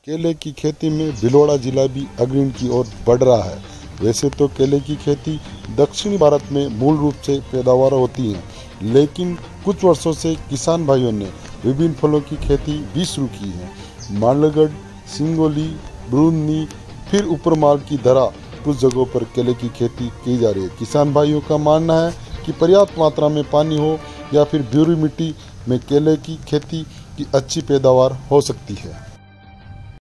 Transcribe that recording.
केले की खेती में भीलवाड़ा जिला भी अग्रणी की ओर बढ़ रहा है। वैसे तो केले की खेती दक्षिणी भारत में मूल रूप से पैदावार होती है, लेकिन कुछ वर्षों से किसान भाइयों ने विभिन्न फलों की खेती भी शुरू की है। मालगढ़, सिंगोली, ब्रूनी, फिर उपरमाल की तरह कुछ जगहों पर केले की खेती की जा रही है। किसान भाइयों का मानना है कि पर्याप्त मात्रा में पानी हो या फिर भूरी मिट्टी में केले की खेती की अच्छी पैदावार हो सकती है।